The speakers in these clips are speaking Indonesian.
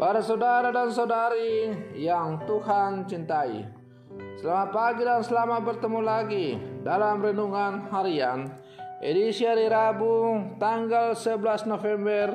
Para saudara dan saudari yang Tuhan cintai, selamat pagi dan selamat bertemu lagi dalam Renungan Harian edisi hari Rabu tanggal 11 November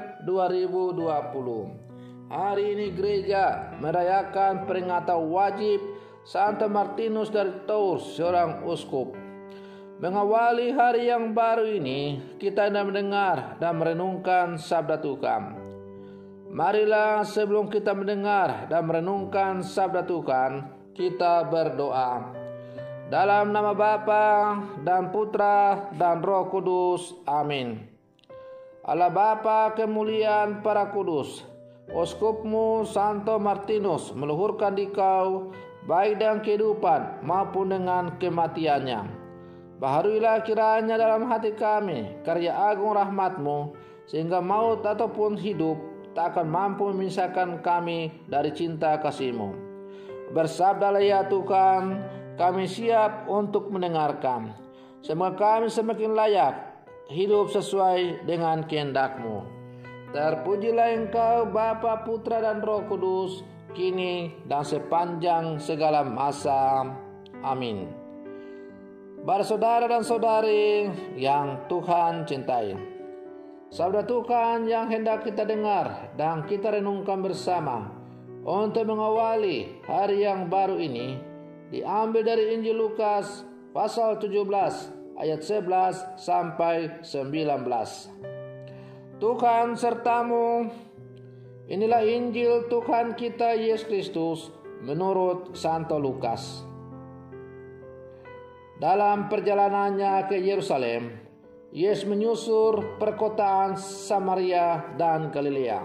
2020. Hari ini gereja merayakan peringatan wajib Santo Martinus dari Tours, seorang uskup. Mengawali hari yang baru ini, kita hendak mendengar dan merenungkan sabda Tuhan. Marilah sebelum kita mendengar dan merenungkan sabda Tuhan, kita berdoa. Dalam nama Bapa dan Putra dan Roh Kudus. Amin. Allah Bapa kemuliaan para kudus, Uskupmu Santo Martinus meluhurkan dikau baik dengan kehidupan maupun dengan kematiannya. Baharuilah kiranya dalam hati kami karya agung rahmat-Mu, sehingga maut ataupun hidup tak akan mampu memisahkan kami dari cinta kasih-Mu. Bersabdalah ya Tuhan, kami siap untuk mendengarkan. Semoga kami semakin layak hidup sesuai dengan kehendak-Mu. Terpujilah Engkau Bapa, Putra dan Roh Kudus, kini dan sepanjang segala masa. Amin. Para saudara dan saudari yang Tuhan cintai, sabda Tuhan yang hendak kita dengar dan kita renungkan bersama untuk mengawali hari yang baru ini diambil dari Injil Lukas pasal 17 ayat 11 sampai 19. Tuhan sertamu. Inilah Injil Tuhan kita Yesus Kristus menurut Santo Lukas. Dalam perjalanannya ke Yerusalem, Yesus menyusur perkotaan Samaria dan Galilea.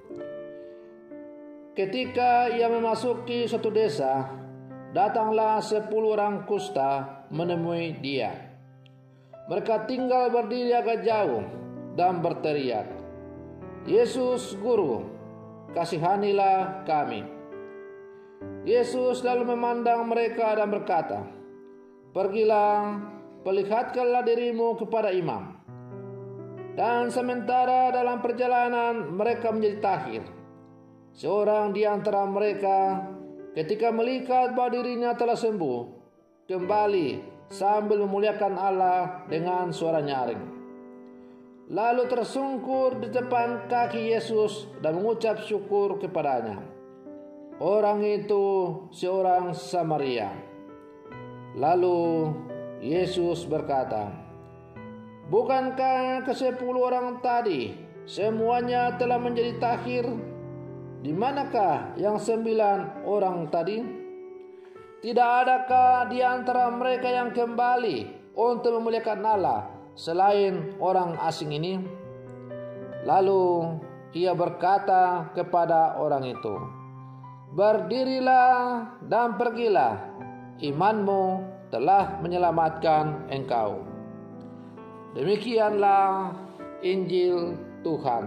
Ketika ia memasuki suatu desa, datanglah 10 orang kusta menemui dia. Mereka tinggal berdiri agak jauh dan berteriak, "Yesus, Guru, kasihanilah kami." Yesus lalu memandang mereka dan berkata, "Pergilah, perlihatkanlah dirimu kepada imam." Dan sementara dalam perjalanan mereka menjadi tahir, seorang di antara mereka ketika melihat bahwa dirinya telah sembuh, kembali sambil memuliakan Allah dengan suara nyaring. Lalu tersungkur di depan kaki Yesus dan mengucap syukur kepadanya. Orang itu seorang Samaria. Lalu Yesus berkata, "Bukankah ke-10 orang tadi semuanya telah menjadi tahir? Di manakah yang 9 orang tadi? Tidak adakah di antara mereka yang kembali untuk memuliakan Allah selain orang asing ini?" Lalu ia berkata kepada orang itu, "Berdirilah dan pergilah, imanmu telah menyelamatkan engkau." Demikianlah Injil Tuhan.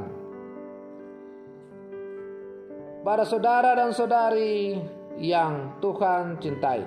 Para saudara dan saudari yang Tuhan cintai,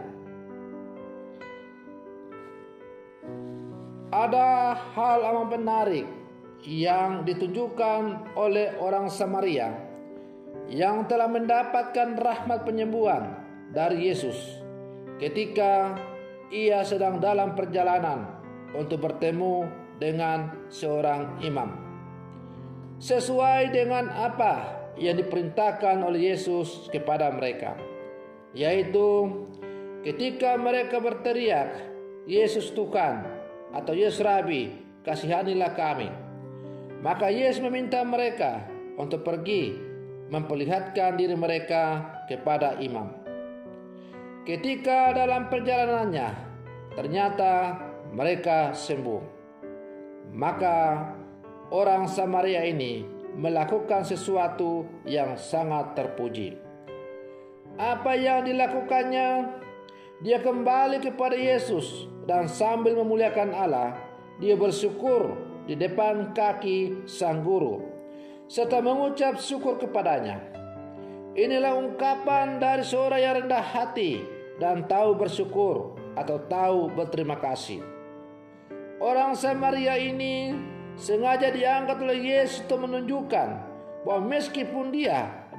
ada hal amat menarik yang ditunjukkan oleh orang Samaria yang telah mendapatkan rahmat penyembuhan dari Yesus ketika ia sedang dalam perjalanan untuk bertemu dengan seorang imam. Sesuai dengan apa yang diperintahkan oleh Yesus kepada mereka, yaitu ketika mereka berteriak, "Yesus Tuhan," atau "Yesus Rabi, kasihanilah kami," maka Yesus meminta mereka untuk pergi memperlihatkan diri mereka kepada imam. Ketika dalam perjalanannya ternyata mereka sembuh, maka orang Samaria ini melakukan sesuatu yang sangat terpuji. Apa yang dilakukannya? Dia kembali kepada Yesus dan sambil memuliakan Allah, dia bersyukur di depan kaki sang guru serta mengucap syukur kepadanya. Inilah ungkapan dari seorang yang rendah hati dan tahu bersyukur atau tahu berterima kasih. Orang Samaria ini sengaja diangkat oleh Yesus untuk menunjukkan bahwa meskipun dia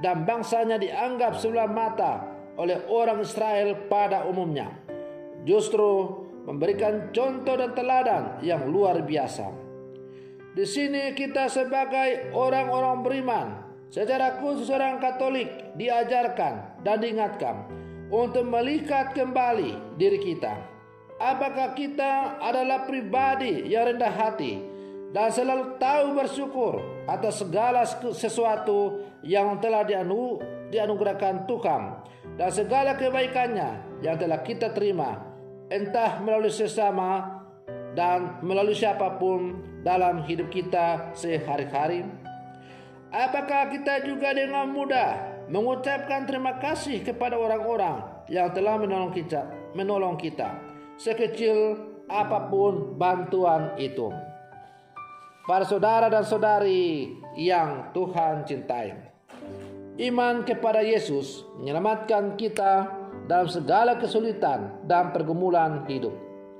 dan bangsanya dianggap sebelah mata oleh orang Israel pada umumnya. Justru memberikan contoh dan teladan yang luar biasa. Di sini kita sebagai orang-orang beriman, secara khusus orang Katolik, diajarkan dan diingatkan untuk melihat kembali diri kita. Apakah kita adalah pribadi yang rendah hati dan selalu tahu bersyukur atas segala sesuatu yang telah dianugerahkan Tuhan dan segala kebaikannya yang telah kita terima, entah melalui sesama dan melalui siapapun dalam hidup kita sehari-hari? Apakah kita juga dengan mudah mengucapkan terima kasih kepada orang-orang yang telah menolong kita, sekecil apapun bantuan itu? Para saudara dan saudari yang Tuhan cintai, iman kepada Yesus menyelamatkan kita dalam segala kesulitan dan pergumulan hidup.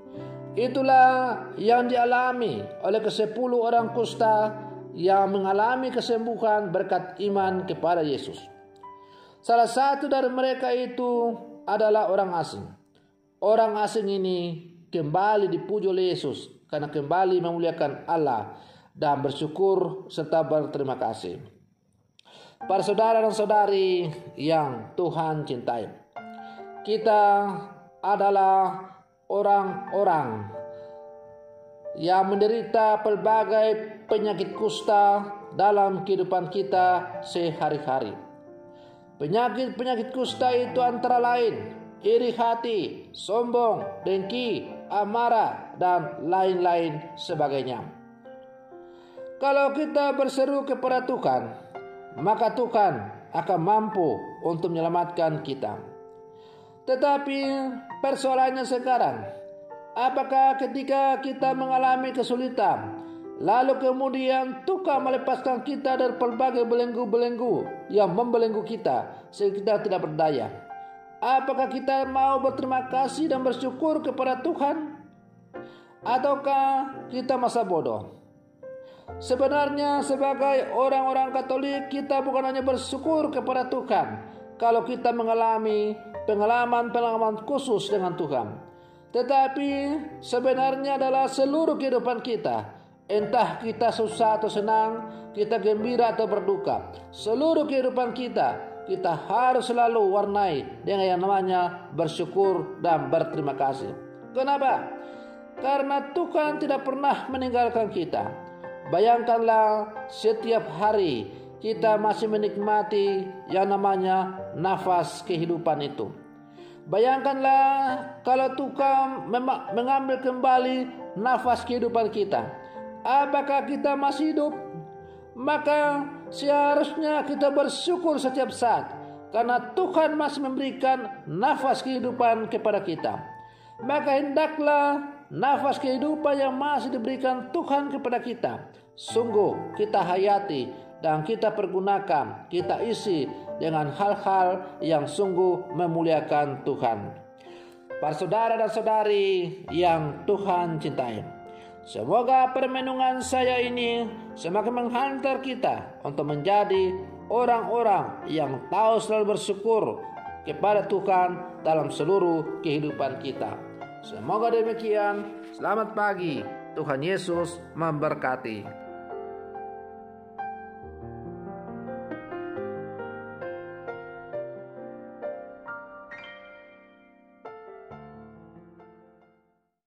Itulah yang dialami oleh ke-10 orang kusta yang mengalami kesembuhan berkat iman kepada Yesus. Salah satu dari mereka itu adalah orang asing. Orang asing ini kembali dipuji oleh Yesus karena kembali memuliakan Allah dan bersyukur serta berterima kasih. Para saudara dan saudari yang Tuhan cintai, kita adalah orang-orang yang menderita pelbagai penyakit kusta dalam kehidupan kita sehari-hari. Penyakit-penyakit kusta itu antara lain iri hati, sombong, dengki, amarah, dan lain-lain sebagainya. Kalau kita berseru kepada Tuhan, maka Tuhan akan mampu untuk menyelamatkan kita. Tetapi persoalannya sekarang, apakah ketika kita mengalami kesulitan, lalu kemudian Tuhan melepaskan kita dari berbagai belenggu-belenggu yang membelenggu kita sehingga kita tidak berdaya? Apakah kita mau berterima kasih dan bersyukur kepada Tuhan? Ataukah kita masa bodoh? Sebenarnya sebagai orang-orang Katolik, kita bukan hanya bersyukur kepada Tuhan kalau kita mengalami pengalaman-pengalaman khusus dengan Tuhan, tetapi sebenarnya adalah seluruh kehidupan kita. Entah kita susah atau senang, kita gembira atau berduka, seluruh kehidupan kita harus selalu warnai dengan yang namanya bersyukur dan berterima kasih. Kenapa? Karena Tuhan tidak pernah meninggalkan kita. Bayangkanlah setiap hari kita masih menikmati yang namanya nafas kehidupan itu. Bayangkanlah kalau Tuhan mengambil kembali nafas kehidupan kita. Apakah kita masih hidup? Maka seharusnya kita bersyukur setiap saat karena Tuhan masih memberikan nafas kehidupan kepada kita. Maka hendaklah nafas kehidupan yang masih diberikan Tuhan kepada kita sungguh kita hayati dan kita pergunakan, kita isi dengan hal-hal yang sungguh memuliakan Tuhan. Para saudara dan saudari yang Tuhan cintai, semoga permenungan saya ini semakin menghantar kita untuk menjadi orang-orang yang tahu selalu bersyukur kepada Tuhan dalam seluruh kehidupan kita. Semoga demikian. Selamat pagi. Tuhan Yesus memberkati.